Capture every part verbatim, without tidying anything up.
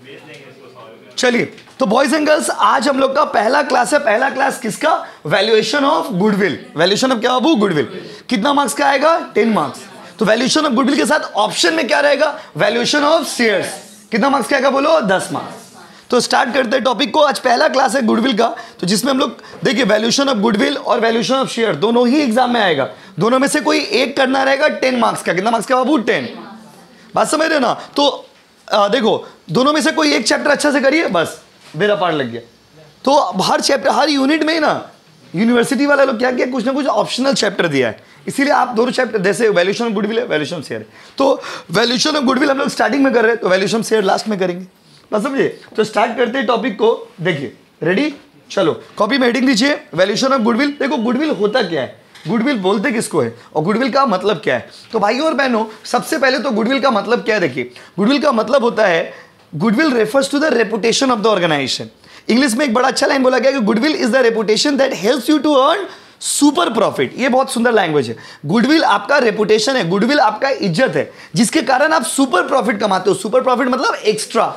चलिए, तो boys and girls, आज हम लोग का पहला क्लास है। पहला क्लास किसका? Valuation of goodwill. Valuation of क्या बाबू? गुडविल। कितना मार्क्स का आएगा? Ten marks. तो वैल्यूएशन ऑफ गुडविल के साथ ऑप्शन में क्या रहेगा? Valuation of shares. कितना मार्क्स का आएगा बोलो? दस मार्क्स। तो स्टार्ट करते हैं टॉपिक को। आज पहला क्लास है गुडविल का, तो जिसमें हम लोग देखिए वैल्यूएशन ऑफ गुडविल और वैल्यूएशन ऑफ शेयर दोनों ही एग्जाम में आएगा। दोनों में से कोई एक करना रहेगा टेन मार्क्स का। कितना मार्क्स का बाबू? टेन। बात समझ रहे हो ना? तो आ, देखो, दोनों में से कोई एक चैप्टर अच्छा से करिए, बस मेरा पार्ट लग गया। तो हर चैप्टर, हर यूनिट में ही ना यूनिवर्सिटी वाले लोग क्या किया, कुछ ना कुछ ऑप्शनल चैप्टर दिया है। इसीलिए आप दोनों चैप्टर, जैसे वैल्यूएशन ऑफ गुडविल है, वैल्यूएशन ऑफ शेयर है, तो वैल्यूएशन ऑफ गुडविल हम लोग स्टार्टिंग में कर रहे हैं, तो वैल्यूएशन ऑफ शेयर लास्ट में करेंगे। बस समझिए। तो स्टार्ट करते हैं टॉपिक को। देखिए, रेडी? चलो, कॉपी में हेडिंग दीजिए, वैल्यूएशन ऑफ गुडविल। देखो, गुडविल होता क्या है, गुडविल बोलते किसको है, और गुडविल का मतलब क्या है। तो भाइयों और बहनों, सबसे पहले तो गुडविल का मतलब क्या है। देखिए, गुडविल का मतलब होता है, goodwill refers to the reputation of the organisation. English में एक बड़ा अच्छा लाइन बोला गया कि goodwill is the reputation that helps you to earn super profit. ये बहुत सुंदर लैंग्वेज है। गुडविल आपका रेपुटेशन है, गुडविल आपका इज्जत है, जिसके कारण आप सुपर प्रॉफिट कमाते हो। सुपर प्रॉफिट मतलब एक्स्ट्रा।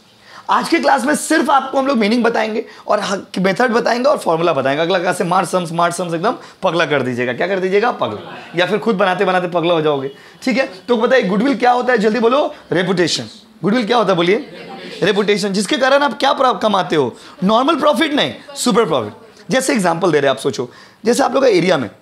आज के क्लास में सिर्फ आपको हम लोग मीनिंग बताएंगे और मेथड बताएंगे और फॉर्मूला बताएंगे। अगला क्लास से स्मार्ट सम्स स्मार्ट सम्स एकदम पगला कर दीजिएगा। क्या कर दीजिएगा? पगला, या फिर खुद बनाते बनाते पगला हो जाओगे। ठीक है? तो बताइए, गुडविल क्या होता है? जल्दी बोलो। रेपुटेशन। गुडविल क्या होता है? बोलिए। रेपुटेशन, जिसके कारण आप क्या कमाते हो? नॉर्मल प्रॉफिट नहीं, सुपर प्रॉफिट। जैसे एग्जांपल दे रहे हैं, आप सोचो, जैसे आप लोग का एरिया में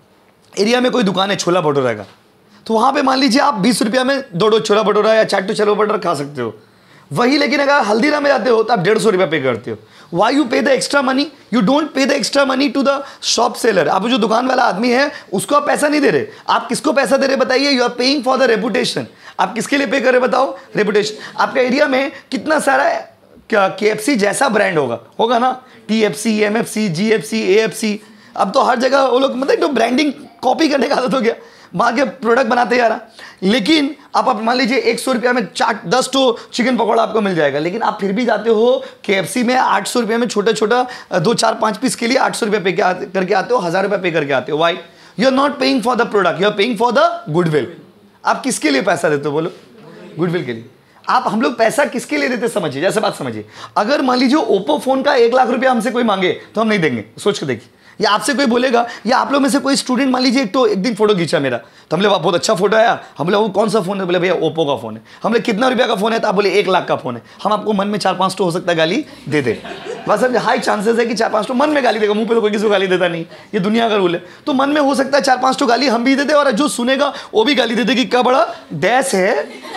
एरिया में कोई दुकान है छोला भटूरा का, तो वहां पे मान लीजिए आप बीस रुपया में दो दो छोला भटूरा या चार टू छोला भटूरा खा सकते हो। वही लेकिन अगर हल्दीराम में जाते हो तो आप डेढ़ सौ रुपया पे करते हो। Why you pay the extra money? You don't pay the extra money to the shop seller. आप जो दुकान वाला आदमी है उसको आप पैसा नहीं दे रहे। आप किसको पैसा दे रहे बताइए? You are paying for the reputation. आप किसके लिए पे कर रहे बताओ? रेपुटेशन। आपका एरिया में कितना सारा क्या के एफ सी जैसा ब्रांड होगा होगा ना, T F C, M F C, G F C, A F C. अब तो हर जगह वो लोग मतलब तो ब्रांडिंग कॉपी करने का आदत हो गया, वहाँ के प्रोडक्ट बनाते जा रहा। लेकिन आप आप मान लीजिए एक सौ रुपया में चाट दस तो चिकन पकौड़ा आपको मिल जाएगा, लेकिन आप फिर भी जाते हो के एफ सी में आठ सौ रुपये में छोटा छोटा दो चार पाँच पीस के लिए आठ सौ रुपये पे करके आते हो, हज़ार रुपये पे करके आते हो। Why? You are not paying for the product, you are paying for the goodwill. आप किसके लिए पैसा देते हो बोलो? गुडविल के लिए। आप हम लोग पैसा किसके लिए देते समझिए, जैसे बात समझिए। अगर मान लीजिए ओप्पो फोन का एक लाख रुपया हमसे कोई मांगे तो हम नहीं देंगे, सोच के देखिए। या आपसे कोई बोलेगा, या आप लोग में से कोई स्टूडेंट मान लीजिए एक तो एक दिन फोटो खींचा मेरा, तो हम लोग बहुत अच्छा फोटो आया, हम बोले वो कौन सा फोन है? बोले भैया ओप्पो का फोन है। हम लोग कितना रुपया का फोन है? तो आप बोले एक लाख का फोन है। हम आपको मन में चार पांच तो हो सकता है गाली दे दे, बस समझे, हाई चांसेस है कि चार पांच तो मन में गाली देगा। मुंह पे तो कोई किसी को गाली देता नहीं, ये दुनिया का रूल है। तो मन में हो सकता है चार पांच तो गाली हम भी दे दे, और जो सुनेगा वो भी गाली दे दे कि क्या बड़ा डैश है।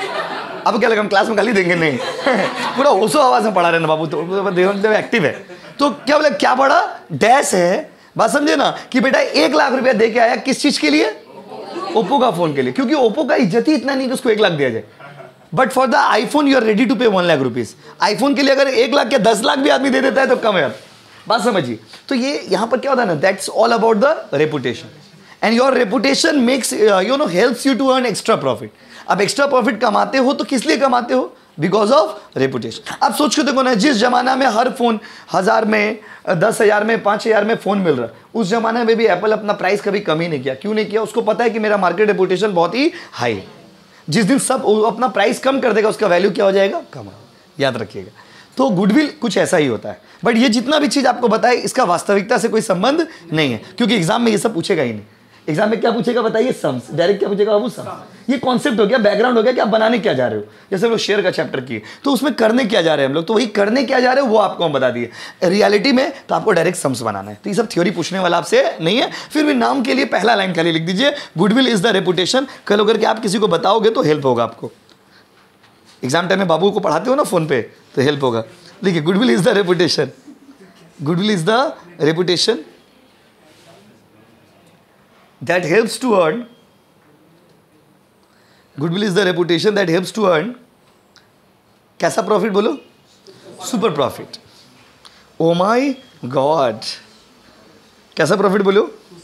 अब क्या लगा हम क्लास में गाली देंगे? नहीं पूरा होशो आवाज में पढ़ा रहे ना बाबू, तो एक्टिव है। तो क्या बोले? क्या बड़ा डैश है। बात समझे ना कि बेटा एक लाख रुपया दे के आया, किस चीज के लिए? ओप्पो का फोन के लिए, क्योंकि ओप्पो का इज्जत ही इतना नहीं कि उसको एक लाख दिया जाए। But for the iPhone you are ready to pay one lakh rupees. IPhone के लिए अगर एक लाख या दस लाख भी आदमी दे देता है तो कम है। बात समझिए। तो ये यहां पर क्या होता है ना, that's all about the reputation, and your reputation makes you know helps you to earn extra profit. अब एक्स्ट्रा प्रॉफिट कमाते हो तो किस लिए कमाते हो? Because of reputation. अब सोच के देखो ना, जिस जमाना में हर फोन हजार में, दस हजार में, पांच हजार में फोन मिल रहा, उस जमाने में भी एप्पल अपना प्राइस कभी कम ही नहीं किया। क्यों नहीं किया? उसको पता है कि मेरा मार्केट रेपुटेशन बहुत ही हाई है। जिस दिन सब अपना प्राइस कम कर देगा उसका वैल्यू क्या हो जाएगा? कम। याद रखिएगा। तो गुडविल कुछ ऐसा ही होता है। बट ये जितना भी चीज आपको बताए इसका वास्तविकता से कोई संबंध नहीं है, क्योंकि एग्जाम में ये सब पूछेगा ही नहीं। एग्जाम में क्या पूछेगा बताइए? सम्स। डायरेक्ट क्या पूछेगा बाबू? सम्स। ये कॉन्सेप्ट हो गया, बैकग्राउंड हो गया कि आप बनाने क्या जा रहे हो। जैसे हम लोग शेयर का चैप्टर किए तो उसमें करने क्या जा रहे हैं हम लोग, तो वही करने क्या जा रहे हो वो आपको हम बता दिए। रियलिटी में तो आपको डायरेक्ट सम्स बनाना है। तो ये सब थ्योरी पूछने वाला आपसे नहीं है। फिर भी नाम के लिए पहला लाइन खाली लिख दीजिए, गुडविल इज द रेपुटेशन। कल करके आप किसी को बताओगे तो हेल्प होगा आपको। एग्जाम टाइम में बाबू को पढ़ाते हो ना फोन पे तो हेल्प होगा। देखिए, goodwill is the reputation, goodwill is the reputation that helps to earn, goodwill is the reputation that helps to earn कैसा प्रॉफिट बोलो? Super profit. Oh my god, कैसा प्रॉफिट बोलो?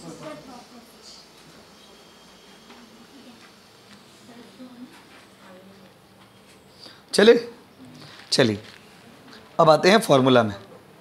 चले चलिए अब आते हैं फॉर्मूला में।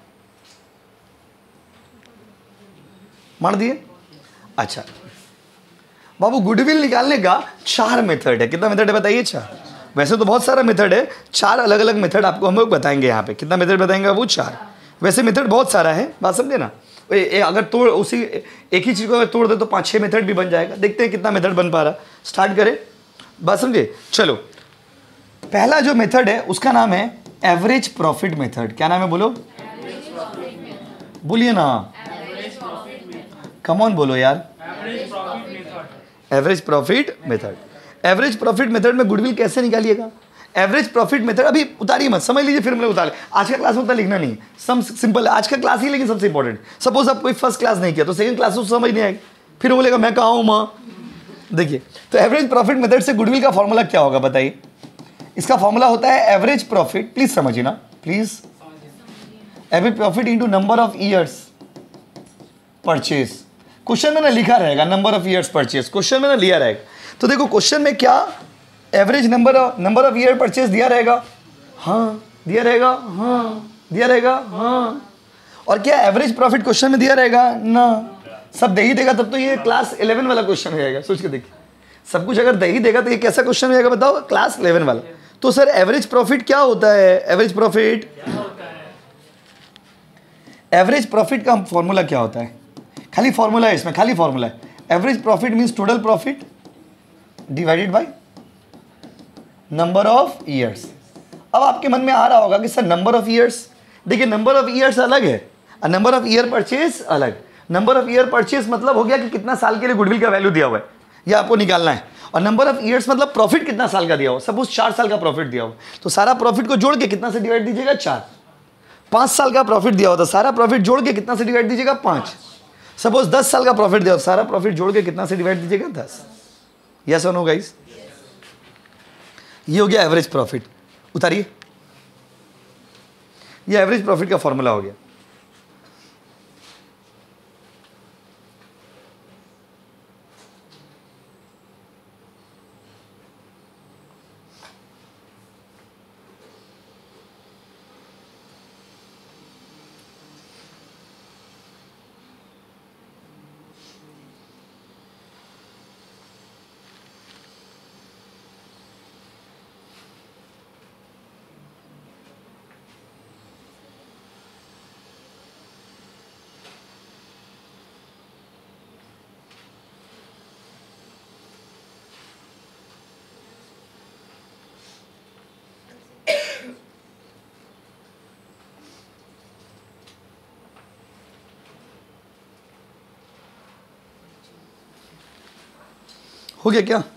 मार दिए? अच्छा बाबू, गुडविल निकालने का चार मेथड है। कितना मेथड है बताइए? चार। वैसे तो बहुत सारा मेथड है, चार अलग अलग मेथड आपको हम लोग बताएंगे यहाँ पे। कितना मेथड बताएंगे वो? चार। वैसे मेथड बहुत सारा है, बात समझे ना। ए, ए, अगर तोड़ उसी एक ही चीज़ को अगर तोड़ दे तो पाँच छः मेथड भी बन जाएगा। देखते हैं कितना मेथड बन पा रहा। स्टार्ट करें, बात समझे। चलो, पहला जो मेथड है उसका नाम है एवरेज प्रॉफिट मेथड। क्या नाम है बोलो? बोलिए ना, कम ऑन बोलो यार। Average profit method. Average profit method में गुडविल कैसे निकालिएगा? एवरेज प्रॉफिट मेथड अभी उतारिए मत, समझ लीजिए, फिर मैंने उतार। आज का क्लास में उतना लिखना नहीं, सम सिंपल है आज का क्लास ही, लेकिन सबसे इंपॉर्टेंट। सपोज आप कोई फर्स्ट क्लास नहीं किया तो सेकंड क्लास में समझ नहीं आएगी, फिर बोलेगा मैं कहाँ हूँ माँ। देखिए, तो एवरेज प्रॉफिट मेथड से गुडविल का फॉर्मूला क्या होगा बताइए? इसका फॉर्मूला होता है एवरेज प्रॉफिट, प्लीज समझिए ना please, average profit into number of years purchase. Question में ना लिखा रहेगा number of years purchase, question में ना लिया रहेगा। तो देखो क्वेश्चन में क्या average number of number of year purchase दिया रहेगा, हाँ दिया रहेगा, हाँ दिया रहेगा, हाँ। और क्या एवरेज प्रॉफिट क्वेश्चन में दिया रहेगा ना? सब दे ही देगा तब तो ये क्लास इलेवन वाला क्वेश्चन हो जाएगा। सोच के देखिए, सब कुछ अगर दे ही देगा तो ये कैसा क्वेश्चन हो जाएगा बताओ? क्लास इलेवन वाला। तो सर एवरेज प्रॉफिट क्या होता है? एवरेज प्रॉफिट एवरेज प्रॉफिट का फॉर्मूला क्या होता है? खाली फॉर्मूला है इसमें, खाली फॉर्मूला है। Average profit means total profit divided by number of years. अब आपके मन में आ रहा होगा कि सर नंबर ऑफ ईयर्स, देखिए नंबर ऑफ ईयर्स अलग है और नंबर ऑफ ईयर परचेज अलग। नंबर ऑफ ईयर परचेज मतलब हो गया कि कितना साल के लिए गुडविल का वैल्यू दिया हुआ है, यह आपको निकालना है। और नंबर ऑफ ईयर्स मतलब प्रॉफिट कितना साल का दिया हो। सपोज चार साल का प्रॉफिट दिया हो तो सारा प्रॉफिट को जोड़ के कितना से डिवाइड दीजिएगा? चार। पाँच साल का प्रॉफिट दिया हो तो सारा प्रॉफिट जोड़ के कितना से डिवाइड दीजिएगा? पाँच। सपोज दस साल का प्रॉफिट दिया हो सारा प्रॉफिट जोड़ के कितना से डिवाइड दीजिएगा? दस। यस और नो गाइस? ये हो गया एवरेज प्रॉफिट। उतारिए, ये एवरेज प्रॉफिट का फॉर्मूला हो गया। हो गया क्या?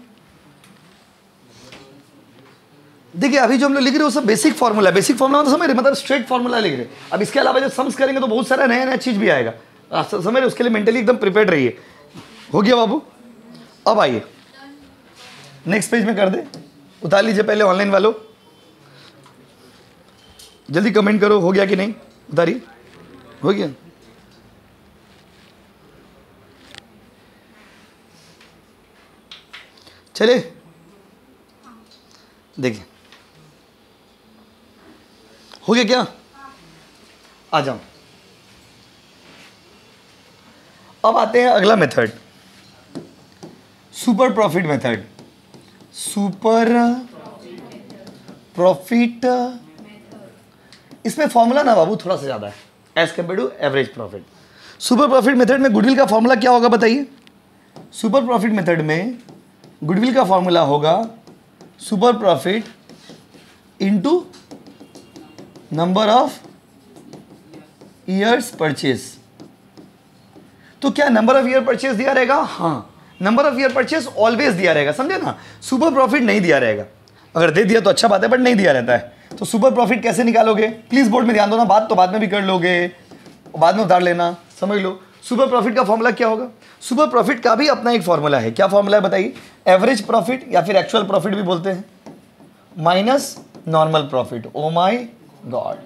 देखिए अभी जो हम लोग लिख रहे हैं वो सब बेसिक फॉर्मूला है। बेसिक फॉर्मूला मतलब समझ रहे, मतलब स्ट्रेट फॉर्मूला लिख रहे हैं। अब इसके अलावा जब सम्स करेंगे तो बहुत सारा नया नया चीज भी आएगा, समझ रहे? उसके लिए मेंटली एकदम प्रिपेयर्ड रहिए। हो गया बाबू? अब आइए नेक्स्ट पेज में कर दे, उतार लीजिए पहले ऑनलाइन वालों, जल्दी कमेंट करो हो गया कि नहीं। उतारिए, हो गया? चले देखिए, हो गया क्या? आ जाओ। अब आते हैं अगला method, super profit method. Super profit, इसमें फॉर्मूला ना बाबू थोड़ा सा ज्यादा है as compare to average profit. Super profit method में गुडविल का फॉर्मूला क्या होगा बताइए? सुपर प्रॉफिट मेथड में गुडविल का फॉर्मूला होगा super profit into number of years purchase. तो क्या नंबर ऑफ ईयर परचेज दिया रहेगा? हाँ, number of year purchase always दिया रहेगा, समझे ना? सुपर प्रॉफिट नहीं दिया रहेगा। अगर दे दिया तो अच्छा बात है, बट नहीं दिया रहता है। तो सुपर प्रॉफिट कैसे निकालोगे? प्लीज बोर्ड में ध्यान दो ना, बात तो बाद में भी कर लोगे, बाद में उतार लेना, समझ लो। सुपर प्रॉफिट का फॉर्मूला क्या होगा? सुपर प्रॉफिट का भी अपना एक फॉर्मूला है। क्या फॉर्मूला है बताइए? एवरेज प्रॉफिट या फिर एक्चुअल प्रॉफिट भी बोलते हैं, minus normal profit. Oh my god,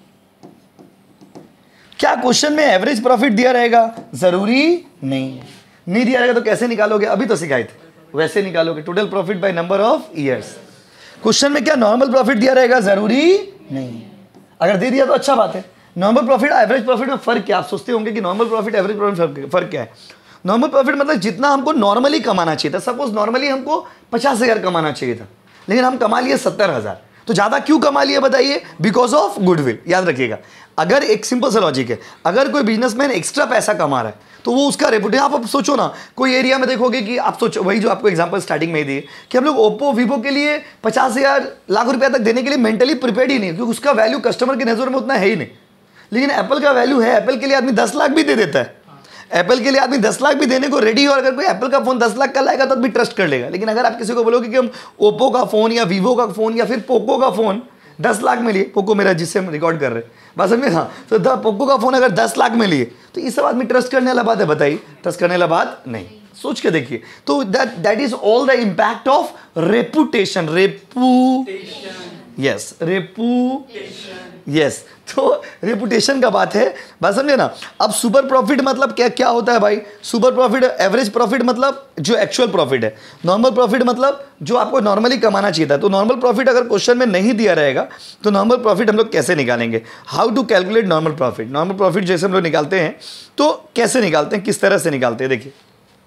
क्या क्वेश्चन में एवरेज प्रॉफिट दिया रहेगा? जरूरी नहीं, नहीं दिया रहेगा तो कैसे निकालोगे? अभी तो सिखाए थे, वैसे निकालोगे। Total profit by number of years. Question में क्या नॉर्मल प्रॉफिट दिया रहेगा? जरूरी नहीं, अगर दे दिया तो अच्छा बात है। नॉर्मल प्रॉफिट एवरेज प्रॉफिट में फर्क क्या? आप सोचते होंगे कि नॉर्मल प्रॉफिट एवरेज प्रॉफिट फर्क क्या है? नॉर्मल प्रॉफिट मतलब जितना हमको नॉर्मली कमाना चाहिए था। सपोज नॉर्मली हमको पचास हजार कमाना चाहिए था, लेकिन हम कमा लिए सत्तर हजार। तो ज़्यादा क्यों कमा लिए बताइए? Because of goodwill. याद रखिएगा, अगर एक सिंपल सा लॉजिक है, अगर कोई बिजनेसमैन एक्स्ट्रा पैसा कमा रहा है तो वो उसका रेपुटेशन, आप अब सोचो ना, कोई एरिया में देखोगे कि आप सोचो, वही जो आपको एग्जांपल स्टार्टिंग में ही दिए कि हम लोग ओप्पो वीवो के लिए पचास हजार लाख रुपया तक देने के लिए मेंटली प्रिपेयर्ड ही नहीं, क्योंकि उसका वैल्यू कस्टमर की नज़र में उतना है ही नहीं। लेकिन एप्पल का वैल्यू है, एप्पल के लिए आदमी दस लाख भी दे देता है, एप्पल के लिए आदमी दस लाख भी देने को रेडी है, और अगर कोई एप्पल का फोन दस लाख का लाएगा तो भी ट्रस्ट कर लेगा। लेकिन अगर आप किसी को बोलोगे कि हम ओप्पो का फोन या वीवो का फोन या फिर पोको का फोन दस लाख में लिए, पोको मेरा जिससे हम रिकॉर्ड कर रहे हैं, बस समझे, हाँ, तो पोको का फोन अगर दस लाख में लिए तो ये सब आदमी ट्रस्ट करने वाला बात है? बताइए, ट्रस्ट करने वाला बात नहीं। सोच के देखिए। तो that that is all the impact of reputation. रेपू यस रेपुटेशन यस तो रेपुटेशन का बात है, बात समझे ना। अब सुपर प्रॉफिट मतलब क्या क्या होता है भाई? सुपर प्रॉफिट, एवरेज प्रॉफिट मतलब जो एक्चुअल प्रॉफिट है, नॉर्मल प्रॉफिट मतलब जो आपको नॉर्मली कमाना चाहिए था। तो नॉर्मल प्रॉफिट अगर क्वेश्चन में नहीं दिया रहेगा तो नॉर्मल प्रॉफिट हम लोग कैसे निकालेंगे? How to calculate normal profit? Normal profit जैसे हम लोग निकालते हैं तो कैसे निकालते हैं, किस तरह से निकालते हैं? देखिए,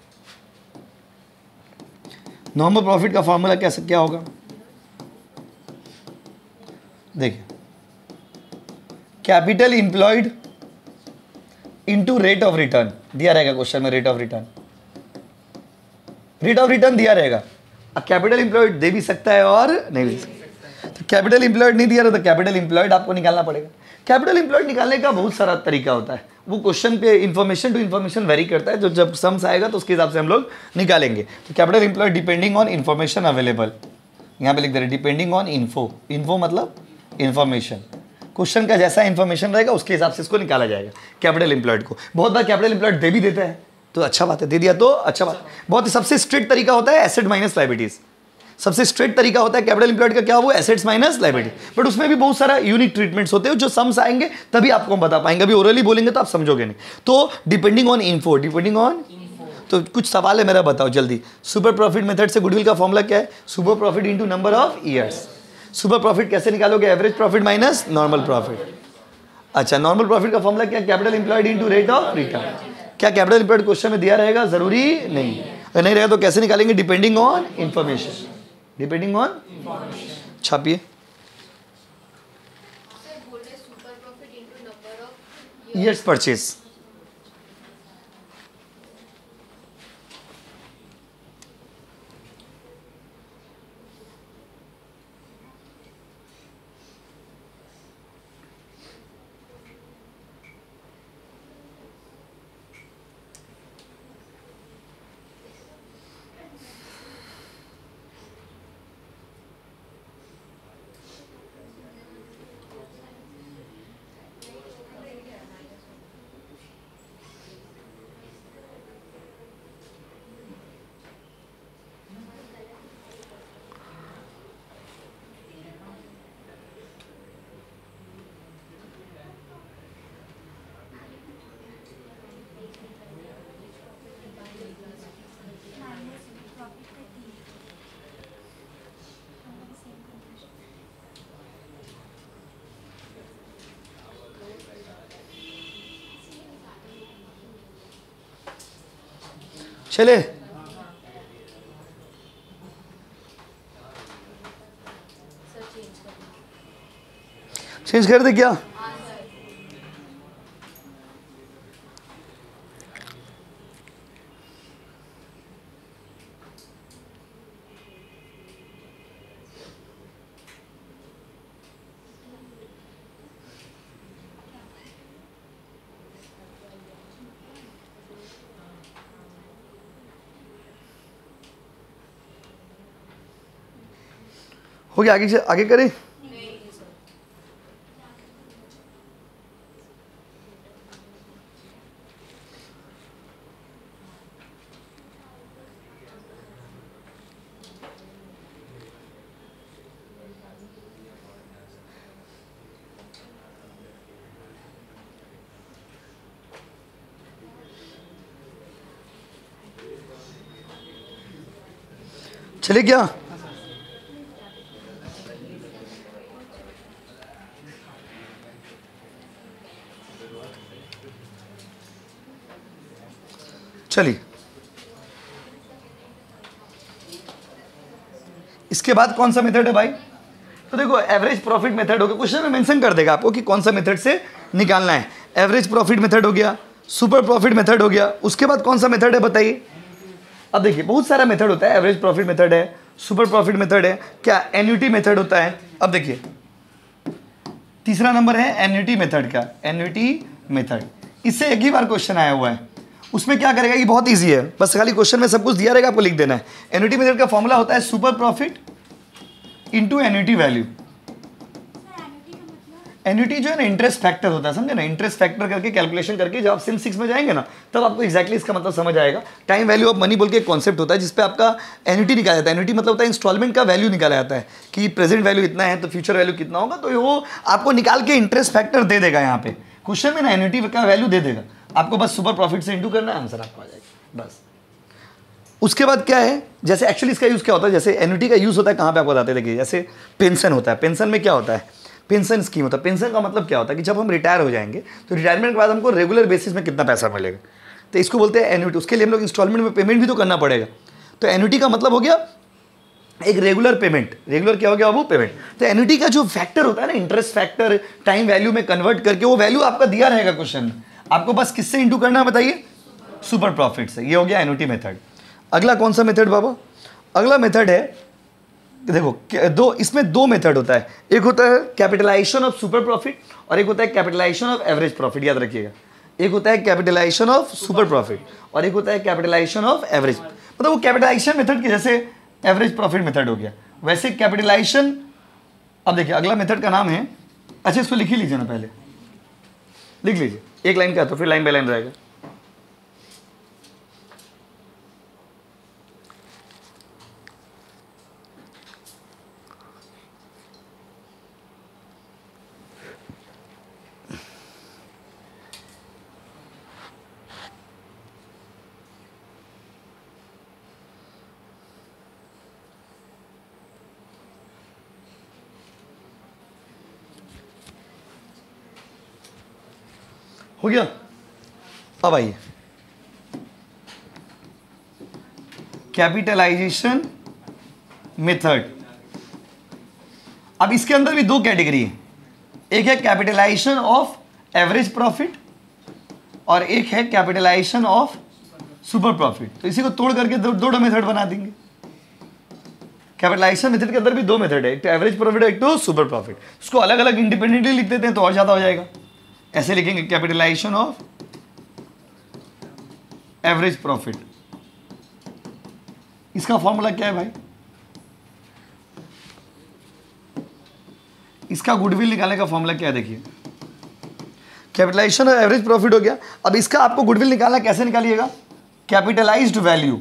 नॉर्मल प्रॉफिट का फॉर्मूला कैसे क्या होगा? देखिए, capital employed into rate of return दिया रहेगा क्वेश्चन में। Rate of return rate of return दिया रहेगा। अब कैपिटल इंप्लॉयड दे भी सकता है और नहीं भी सकता। तो कैपिटल इंप्लॉयड नहीं दिया रहा तो कैपिटल इंप्लॉयड आपको निकालना पड़ेगा। कैपिटल इंप्लॉयड निकालने का बहुत सारा तरीका होता है, वो क्वेश्चन पे इन्फॉर्मेशन टू इन्फॉर्मेशन वेरी करता है। तो जब सम्स आएगा तो उसके हिसाब से हम लोग निकालेंगे। तो capital employed depending on information available, यहाँ पे लिख दे रहे डिपेंडिंग ऑन इन्फो। इन्फो मतलब इन्फॉर्मेशन, क्वेश्चन का जैसा इन्फॉर्मेशन रहेगा उसके हिसाब से इसको निकाला जाएगा कैपिटल इंप्लॉयड को। बहुत बार कैपिटल इंप्लॉयड दे भी देता है तो अच्छा बात है, दे दिया तो अच्छा बात। बहुत सबसे स्ट्रिक्ट तरीका होता है एसेट माइनस लायबिलिटीज। सबसे स्ट्रिक्ट तरीका होता है कैपिटल इंप्लॉयड का क्या, वो एसेट्स माइनस लायबिलिटी। बट उसमें भी बहुत सारा यूनिक ट्रीटमेंट्स होते हैं जो सम्स आएंगे तभी आपको हम बता पाएंगे, अभी ओरली बोलेंगे तो आप समझोगे नहीं। तो depending on info, depending on तो कुछ सवाल है मेरा, बताओ जल्दी। सुपर प्रॉफिट मेथड से गुडविल का फॉर्मूला क्या है? Super profit into number of years. Super profit कैसे निकालोगे? Average profit minus normal profit. अच्छा, नॉर्मल प्रॉफिट का फॉर्मूला क्या? Capital employed into rate of return. क्या कैपिटल इंप्लॉयड क्वेश्चन में दिया रहेगा? जरूरी नहीं। अगर नहीं रहेगा तो कैसे निकालेंगे? Depending on information, depending on छापिए ईयर्स परचेज। चले, चेंज कर दे क्या? हो गया? आगे आगे करें? चले क्या? चलिए, उसके बाद कौन सा मेथड है भाई? तो देखो एवरेज प्रॉफिट मेथड हो गया, क्वेश्चन में मेंशन कर देगा आपको कि कौन सा मेथड से निकालना है। एवरेज प्रॉफिट मेथड हो गया, सुपर प्रॉफिट मेथड हो गया, उसके बाद कौन सा मेथड है बताइए? अब देखिए बहुत सारा मेथड होता है, एवरेज प्रॉफिट मेथड है, सुपर प्रॉफिट मेथड है, क्या एन्युटी मेथड होता है। अब देखिए तीसरा नंबर है एन्युटी मेथड का, एन्युटी मेथड, इससे एक ही बार क्वेश्चन आया हुआ है। उसमें क्या करेगा कि बहुत इजी है, बस खाली क्वेश्चन में सब कुछ दिया रहेगा, आपको लिख देना है। एन्युटी मेथड का फॉर्मूला होता है super profit into annuity value. Annuity जो है ना इंटरेस्ट फैक्टर होता है, समझे ना, इंटरेस्ट फैक्टर करके कैलकुलेशन करके जब आप सिम सिक्स में जाएंगे ना तब आपको एक्जैक्टली इसका मतलब समझ आएगा। टाइम वैल्यू ऑफ मनी बोल के एक कॉन्सेप्ट होता है जिसपे आपका एन्युटी निकाला जाता है। एन्युटी मतलब होता है इंस्टॉलमेंट का वैल्यू निकाला जाता है कि प्रेजेंट वैल्यू इतना है तो फ्यूचर वैल्यू कितना होगा, तो वो आपको निकाल के इंटरेस्ट फैक्टर दे देगा। यहाँ पे क्वेश्चन में ना एन्युटी का वैल्यू दे देगा आपको, बस सुपर प्रॉफिट से इंटू करना है, आंसर आपको आ जाएगा बस। उसके बाद क्या है, जैसे एक्चुअली इसका यूज़ क्या होता है, जैसे एन्युटी का यूज़ होता है कहाँ पे आपको बताते हैं, देखिए जैसे पेंशन होता है, पेंशन में क्या होता है, पेंशन स्कीम होता है। पेंशन का मतलब क्या होता है कि जब हम रिटायर हो जाएंगे तो रिटायरमेंट के बाद हमको रेगुलर बेसिस में कितना पैसा मिलेगा, तो इसको बोलते हैं एन्युटी। उसके लिए हम लोग इंस्टॉलमेंट में पेमेंट भी तो करना पड़ेगा, तो एन्युटी का मतलब हो गया एक रेगुलर पेमेंट। रेगुलर क्या हो गया बाबू? पेमेंट। तो एन्युटी का जो फैक्टर होता है ना, इंटरेस्ट फैक्टर टाइम वैल्यू में कन्वर्ट करके वो वैल्यू आपका दिया रहेगा क्वेश्चन में, आपको बस किससे इंटू करना है बताइए? सुपर प्रॉफिट से। ये हो गया एन्युटी मेथड। अगला कौन सा मेथड बाबा? अगला मेथड है, देखो दो, इसमें दो मेथड होता है, एक होता है कैपिटलाइजेशन ऑफ सुपर प्रॉफिट और एक होता है कैपिटलाइजेशन ऑफ एवरेज प्रॉफिट। याद रखिएगा, एक होता है कैपिटलाइजेशन ऑफ सुपर प्रॉफिट और एक होता है कैपिटलाइजेशन ऑफ एवरेज। मतलब वो कैपिटलाइजेशन मेथड के जैसे एवरेज प्रॉफिट मेथड हो गया, वैसे कैपिटलाइजेशन। अब देखिए अगला मेथड का नाम है, अच्छा इसको लिख ही लीजिए ना, पहले लिख लीजिए, एक लाइन का तो फिर लाइन बाय लाइन रहेगा। हो गया? अब आइए कैपिटलाइजेशन मेथड। अब इसके अंदर भी दो कैटेगरी है, एक है कैपिटलाइजेशन ऑफ एवरेज प्रॉफिट और एक है कैपिटलाइजेशन ऑफ सुपर प्रॉफिट। तो इसी को तोड़ करके दो दो मेथड बना देंगे। कैपिटलाइजेशन मेथड के अंदर भी दो मेथड है, एक तो एवरेज प्रॉफिट एक तो सुपर प्रॉफिट। उसको अलग अलग इंडिपेंडेंटली लिख देते हैं तो और ज्यादा हो जाएगा। ऐसे लिखेंगे कैपिटलाइजेशन ऑफ एवरेज प्रॉफिट। इसका फॉर्मूला क्या है भाई? इसका गुडविल निकालने का फॉर्मूला क्या है? देखिए कैपिटलाइजेशन ऑफ एवरेज प्रॉफिट हो गया। अब इसका आपको गुडविल निकालना, कैसे निकालिएगा? Capitalised value,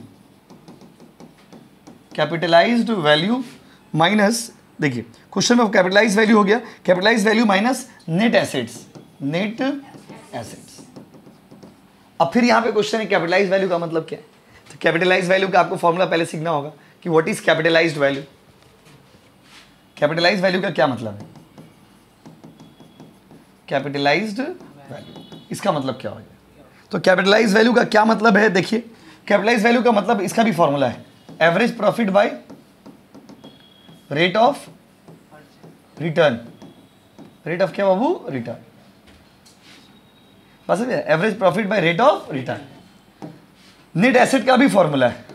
capitalised value minus, देखिए क्वेश्चन में कैपिटलाइज्ड वैल्यू हो गया, capitalised value minus net assets, net assets. अब फिर यहां पे क्वेश्चन है कैपिटलाइज्ड वैल्यू का मतलब क्या है? तो कैपिटलाइज्ड वैल्यू का आपको फॉर्मूला पहले सीखना होगा कि what is capitalised value. Capitalised value का क्या मतलब है? कैपिटलाइज्ड वैल्यू, इसका मतलब क्या हो गया? तो कैपिटलाइज्ड वैल्यू का क्या मतलब है? देखिए कैपिटलाइज्ड वैल्यू का मतलब, इसका भी फॉर्मूला है average profit by rate of return. Rate of क्या बाबू? रिटर्न। बस average profit by rate of return. Net asset का भी फॉर्मूला है,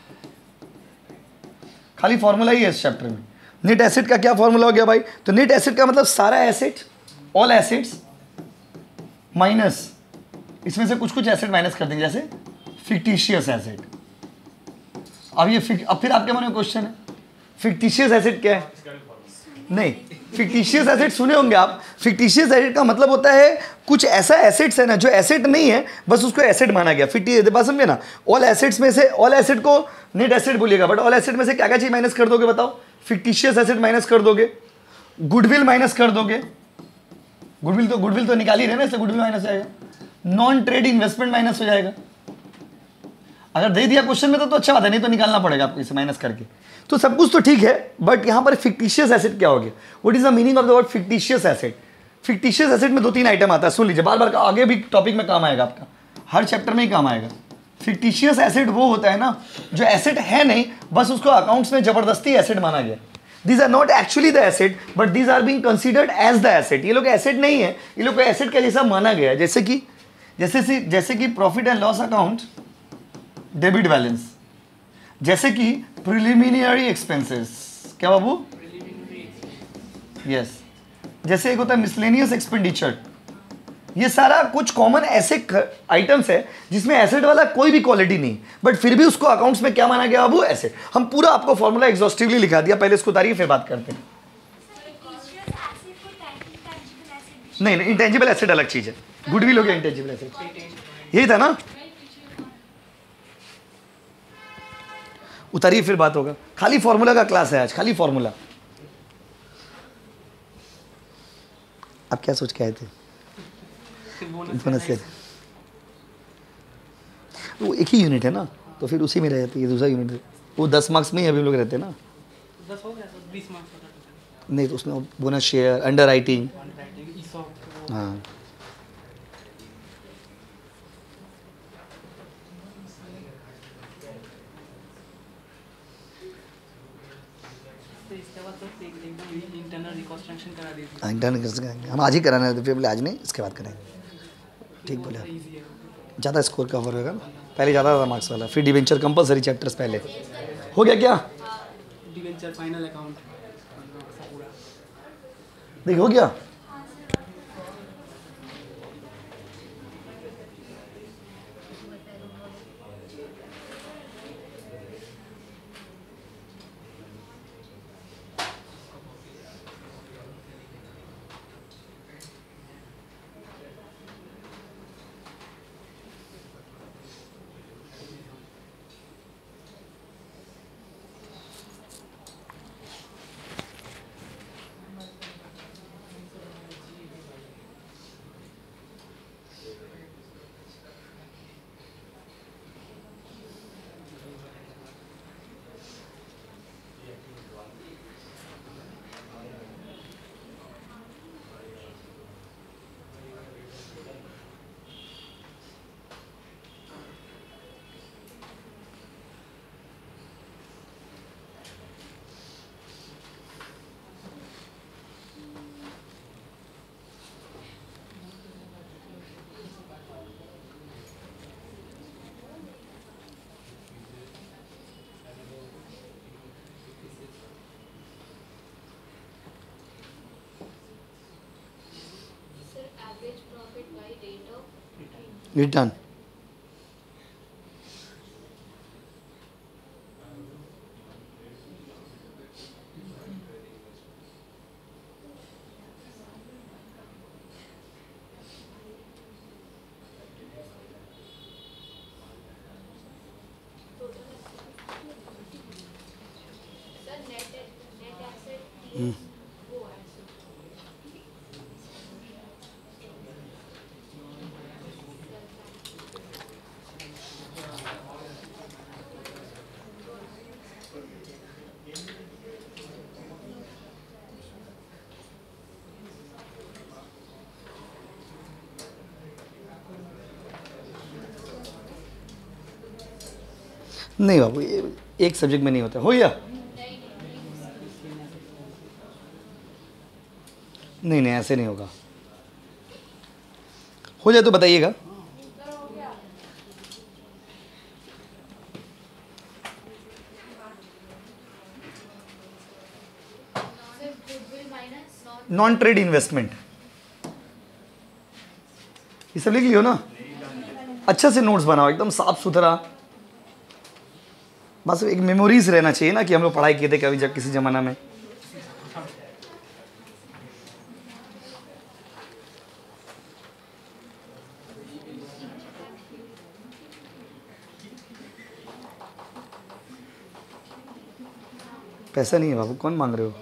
खाली फॉर्मूला ही है इस चैप्टर में। नेट एसेट का क्या फॉर्मूला हो गया भाई? तो नेट एसेट का मतलब सारा एसेट, ऑल एसेट्स माइनस, इसमें से कुछ कुछ एसेट माइनस कर देंगे, जैसे फिक्टिशियस एसेट। अब ये फिक, अब फिर आपके मन में क्वेश्चन है फिक्टिशियस एसेट क्या है? नहीं, फिक्टिशियस एसेट सुने होंगे आप। फिक्टिशियस एसेट का मतलब होता है कुछ ऐसा एसेट्स है ना जो एसेट नहीं है, बस उसको एसेट माना गया। फिक्टिशियस बात समझे ना? ऑल एसेट्स में से, ऑल एसेट को नेट एसेट बोलिएगा, बट ऑल एसेट में से क्या क्या चीज माइनस कर दोगे बताओ? फिक्टिशियस एसेट माइनस कर दोगे, गुडविल माइनस कर दोगे। गुडविल तो गुडविल तो निकाल ही रहे ना, इसलिए गुडविल माइनस जाएगा। नॉन ट्रेड इन्वेस्टमेंट माइनस हो जाएगा। अगर दे दिया क्वेश्चन में तो, तो अच्छा बात है, नहीं तो निकालना पड़ेगा आपको इसे माइनस करके। तो सब कुछ तो ठीक है, बट यहां पर फिक्टिशियस एसेट क्या हो गया? What is the meaning of the word fictitious asset? Fictitious asset में दो तीन आइटम आता है, सुन लीजिए, बार बार आगे भी टॉपिक में काम आएगा आपका, हर चैप्टर में ही काम आएगा। फिक्टिशियस एसेट वो होता है ना जो एसेट है नहीं, बस उसको अकाउंट्स में जबरदस्ती एसेट माना गया। These are not actually the asset, but these are being considered as the asset. ये लोग एसेट नहीं है, ये लोग को एसेट का जैसा माना गया है, जैसे कि जैसे सी जैसे कि profit and loss account, debit balance, जैसे कि प्रिलिमिनरी एक्सपेंसेस, क्या बाबू? यस, जैसे एक होता है मिसलेनियस एक्सपेंडिचर। ये सारा कुछ कॉमन ऐसे आइटम्स है जिसमें एसेट वाला कोई भी क्वालिटी नहीं, बट फिर भी उसको अकाउंट्स में क्या माना गया बाबू? एसेट। हम पूरा आपको फॉर्मूला एग्जॉस्टिवली लिखा दिया, पहले इसको उतारिए फिर बात करते हैं। नहीं नहीं, इंटेंजिबल एसेट अलग चीज है, गुडविल हो गया इंटेंजिबल एसेट, यही था ना? उतारिए फिर बात होगा। खाली फॉर्मूला का क्लास है आज, खाली फॉर्मूला। आप क्या सोच के आए थे? बोनस से वो एक ही यूनिट है ना, तो फिर उसी में रह जाती है। दूसरा यूनिट वो दस मार्क्स में ही अभी लोग रहते हैं ना, दस हो गया तो बीस मार्क्स नहीं तो उसमें बोनस शेयर, अंडर राइटिंग, हाँ इंटरनल रिकंस्ट्रक्शन करा दीजिए। हाँ इंटरनल हम आज ही कराना है, फिर बोले आज नहीं इसके बाद करेंगे। ठीक बोले, ज़्यादा स्कोर का हो रहेगा ना, पहले ज़्यादा ज़्यादा मार्क्स वाला, फिर डिवेंचर कंपलसरी चैप्टर्स पहले हो गया क्या? डिवेंचर फाइनल अकाउंट देख हो गया। रिटर्न नहीं बाबू, ये एक सब्जेक्ट में नहीं होता। हो गया? नहीं नहीं ऐसे नहीं होगा। हो जाए तो बताइएगा। नॉन ट्रेड इन्वेस्टमेंट, ये सब लिख लियो ना, अच्छा से नोट्स बनाओ एकदम साफ सुथरा। बस एक मेमोरीज रहना चाहिए ना कि हम लोग पढ़ाई किए थे कभी जब किसी जमाना में। पैसा नहीं है बाबू, कौन मांग रहे हो?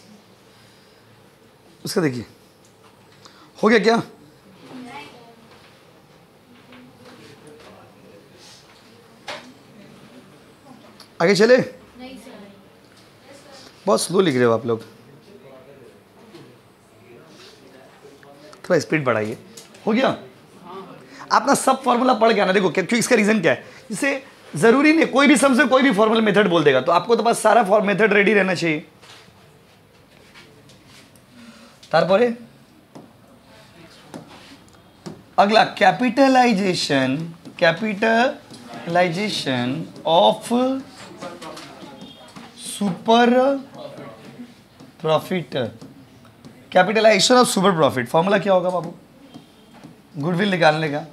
उसका देखिए हो गया क्या? आगे चले? नहीं सर, बहुत स्लो लिख रहे हो आप लोग, थोड़ा स्पीड बढ़ाइए। हो गया? आप ना सब फॉर्मूला पढ़ के आना। देखो क्योंकि इसका रीजन क्या है, इसे जरूरी नहीं कोई भी सम से कोई भी फॉर्मूला मेथड बोल देगा, तो आपको तो बस सारा फॉर्म मेथड रेडी रहना चाहिए। तारपरे अगला capitalisation, capitalisation of super profit, capitalisation of super profit formula क्या होगा बाबू गुडविल निकालने का?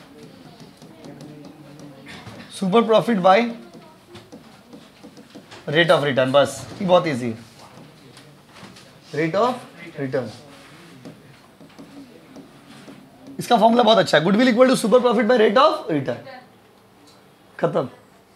Super profit by rate of return, बस ये बहुत इजी है, रेट ऑफ रिटर्न। इसका फॉर्मूला बहुत अच्छा है, goodwill equal to super profit by rate of return, खत्म।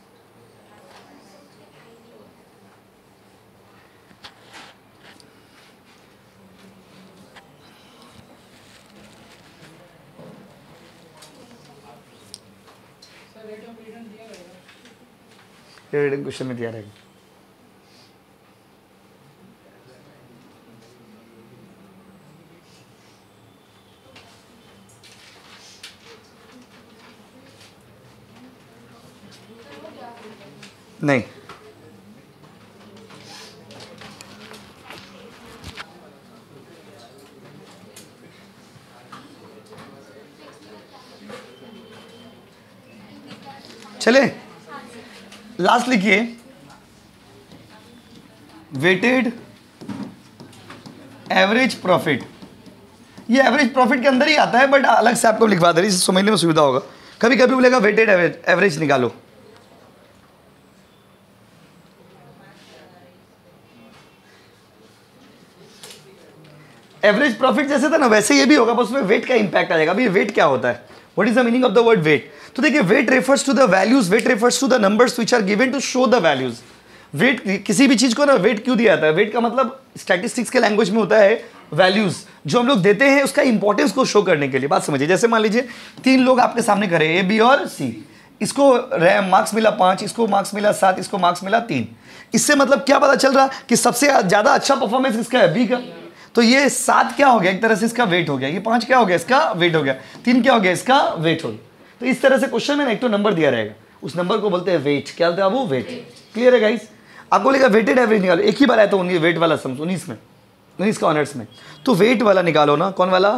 क्वेश्चन में दिया रहेगा। नहीं, चले लास्ट लिखिए, वेटेड एवरेज प्रॉफिट। ये एवरेज प्रॉफिट के अंदर ही आता है, बट अलग से आपको लिखवा दे रही, समझने में सुविधा होगा। कभी कभी बोलेगा वेटेड एवरेज, एवरेज निकालो। एवरेज प्रॉफिट जैसे था ना वैसे ये भी होगा, बस उसमें वेट का इंपैक्ट आ जाएगा। अभी वेट क्या होता है, what is the meaning of the word weight? तो देखिए, weight refers to the values, weight refers to the numbers which are given to show the values. Weight, किसी भी चीज को ना वेट क्यों दिया जाता है? वेट का मतलब स्टैटिस्टिक्स के लैंग्वेज में होता है वैल्यूज जो हम लोग देते हैं उसका इंपॉर्टेंस को शो करने के लिए। बात समझिए, जैसे मान लीजिए तीन लोग आपके सामने खड़े हैं, ए बी और सी, इसको मार्क्स मिला पांच, इसको मार्क्स मिला सात, इसको मार्क्स मिला तीन। इससे मतलब क्या पता चल रहा कि सबसे ज्यादा अच्छा परफॉर्मेंस किसका है? बी का। तो ये सात क्या हो गया, एक तरह से इसका वेट हो गया, ये पांच क्या हो गया, इसका वेट हो गया, तीन क्या हो गया, इसका वेट हो गया। तो इस तरह से क्वेश्चन में ना एक तो नंबर दिया रहेगा, उस नंबर को बोलते हैं वेट। क्या बोलते हैं वो? वेट। क्लियर है गाइस? आपको बोलेगा वेटेड एवरेज निकालो, एक ही बार आया तो उन्हीं वेट वाला सम उन्नीस में, उन्नीस का ऑनर्स में, तो वेट वाला निकालो ना। कौन वाला?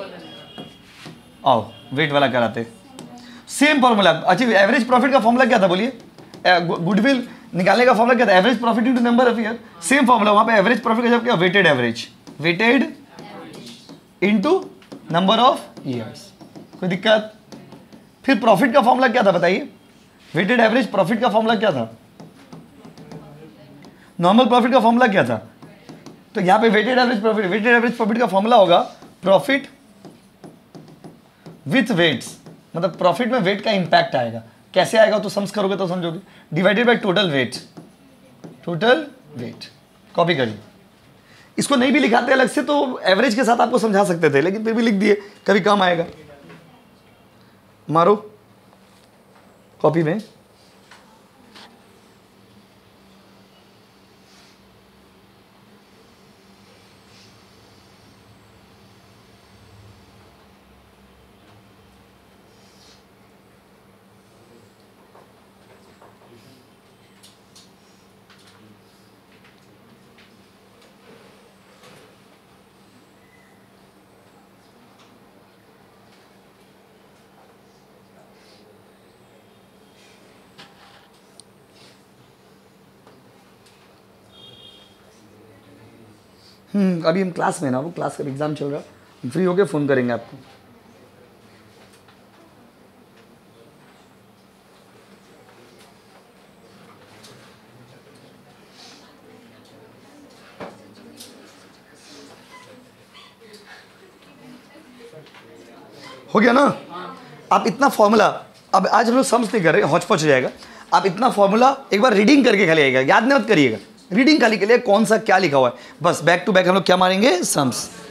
आओ वेट वाला कराते। Same formula. अच्छा, एवरेज प्रॉफिट का फॉर्मूला क्या था बोलिए? गुडविल निकालने का फॉर्मूला क्या था? Average profit into number of year. Same formula वहां पे एवरेज प्रॉफिट का जब क्या? Weighted average, weighted into number of years. कोई दिक्कत? फिर प्रॉफिट का फॉर्मूला क्या था बताइए? वेटेड एवरेज प्रॉफिट का फॉर्मूला क्या था? नॉर्मल प्रॉफिट का फॉर्मूला क्या था? तो यहां पे weighted average profit, weighted average profit का फॉर्मूला होगा प्रॉफिट विथ वेट्स, मतलब प्रॉफिट में वेट का इंपैक्ट आएगा। कैसे आएगा तो सम्स करोगे तो समझोगे। Divided by total weight, total weight. Copy करिए। इसको नहीं भी लिखाते अलग से तो एवरेज के साथ आपको समझा सकते थे, लेकिन फिर भी लिख दिए, कभी काम आएगा। मारो कॉपी में। हम्म अभी हम क्लास में ना, वो क्लास का एग्जाम चल रहा है, फ्री होके फ़ोन करेंगे आपको। हो गया ना? आप इतना फॉर्मूला, अब आज हम लोग सम्स नहीं कर रहे, हौच पौच हो जाएगा। आप इतना फॉर्मूला एक बार रीडिंग करके खाली आएगा, याद नहीं मत करिएगा, रीडिंग खाली के लिए कौन सा क्या लिखा हुआ है, बस बैक टू बैक हम लोग क्या मारेंगे? सम्स।